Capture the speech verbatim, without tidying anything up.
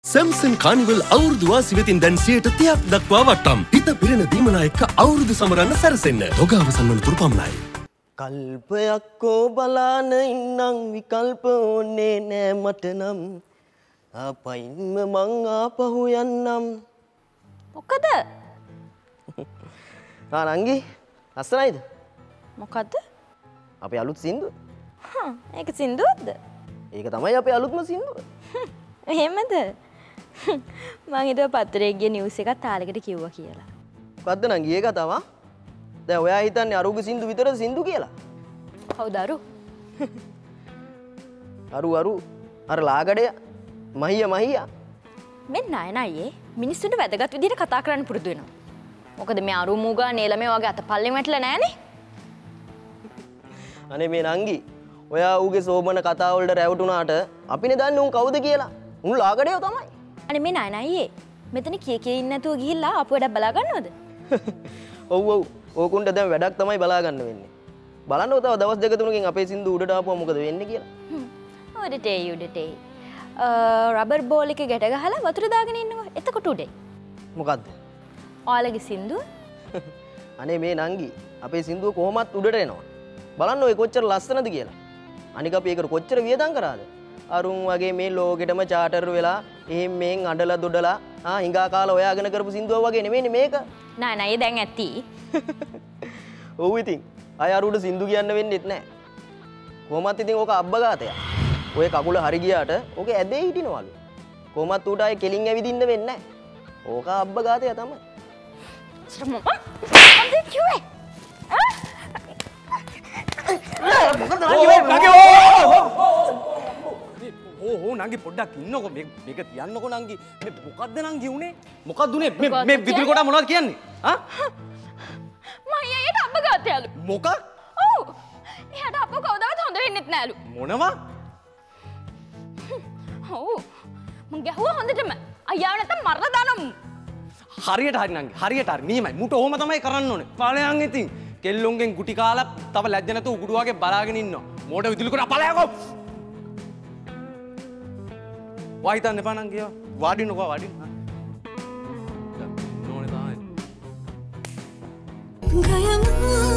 Samson carnival අවුරුදු වාසි වෙතින් දැන් සියයට තිහක් දක්වා වට්ටම්. හිත පිරෙන දීමනා එක්ක අවුරුදු සමරන්න සැරසෙන්න. තොග අවසන් වන තුරු පමණයි. කල්පයක්කෝ බලාන ඉන්නම් විකල්ප ඕනේ නෑ මට නම්. ආපයින්ම මං ආපහු යන්නම්. මොකද? ආ නංගි ලස්සනයිද? මොකද්ද? අපේ අලුත් සින්දුව. හ්ම් ඒක සින්දුවක්ද? ඒක තමයි අපේ අලුත්ම සින්දුව. එහෙමද? මං හිතුවා පත්තරේ ගිය නිවුස් එකක් තාලෙකට කිව්වා කියලා. මොකද්ද නංගි ඒ කතාව? දැන් ඔයා හිතන්නේ අරුගේ සින්දු විතරද සින්දු කියලා? කවුද අරු? අරු අරු අර ලාගඩය මහිය මහියා. මෙන්න නයන අයියේ මිනිස්සුන්ට වැදගත් විදිහට කතා කරන්න පුරුදු වෙනවා. මොකද මේ අරු මූගා නේලමේ වගේ අතපල්ලෙන් වැටලා නැහනේ. අනේ මේ නංගි ඔයා ඌගේ සෝබන කතා වලට රැවටුණාට අපිනේ දන්නේ උන් කවුද කියලා. උන් ලාගඩයෝ තමයි. අනේ මේ නයන අයියේ මෙතන කී කී ඉන්නේ නැතුව ගිහිල්ලා ආපු වැඩක් බලා ගන්නවද? ඔව් ඔව් ඕකුන්ට දැන් වැඩක් තමයි බලා ගන්න වෙන්නේ. බලන්නකො තව දවස් දෙක තුනකින් අපේ සින්දු උඩට ආපුවා මොකද වෙන්නේ කියලා. හ්ම්. උඩටේ උඩටේ. අ රබර් බෝල් එක ගැට ගහලා වතුර දාගෙන ඉන්නවා. එතකොට උඩේ. මොකද්ද? ඔයාලගේ සින්දුව? අනේ මේ නංගි අපේ සින්දුව කොහොමත් උඩට එනවා. බලන්න ඔය කොච්චර ලස්සනද කියලා. අනික අපි ඒකට කොච්චර වියදම් කරාද? අරුන් වගේ මේ ලෝකෙටම චාටර් වෙලා එහෙන් මෙන් අඬලා දොඩලා ආ හිඟා කාලා ඔයාගෙන කරපු සින්දුව වගේ නෙමෙයිනේ මේක. නෑ නෑ ඒ දැන් ඇති. ඔව් ඉතින් අය අරුට සින්දු කියන්න වෙන්නෙත් නෑ. කොහොමත් ඉතින් ඕක අබ්බගාතයක්. ඔය කකුල හරි ගියාට ඕක ඇදේ හිටිනවලු. කොහොමත් ඌට ආයේ කෙලින් ඇවිදින්න වෙන්නේ නෑ. ඕක අබ්බගාතය තමයි. මොකද කිව්වේ? මොකද නංගි මේ නංගි ඕ ඕ නංගි පොඩ්ඩක් ඉන්නකො මේක මේක තියන්නකො නංගි මේ මොකද්ද නංගි උනේ මොකද්ද උනේ මේ මේ විදුලි කොට මොනවද කියන්නේ ආ මම ඊයට අබ්බගාතයලු මොකක් ඔව් එයාට අප්ප කවදාවත් හොඳ වෙන්නෙත් නෑලු මොනවා ඔව් මං ගැහුවා හොඳටම අයියාව නැත්තම් මරලා දානමු හරියට හරි නංගි හරියට හරි නියමයි මුට ඔහොම තමයි කරන්න ඕනේ ඵලයන් ඉතින් කෙල්ලොන්ගෙන් ගුටි කාලා තව ලැජ්ජ නැතුව උගුඩු වගේ බලාගෙන ඉන්නවා මෝඩ විදුලි කොට ඵලයන්කෝ වා හිතන්න එපා නංගි වාඩින්නකෝ වාඩින්න නෝනේ තමයි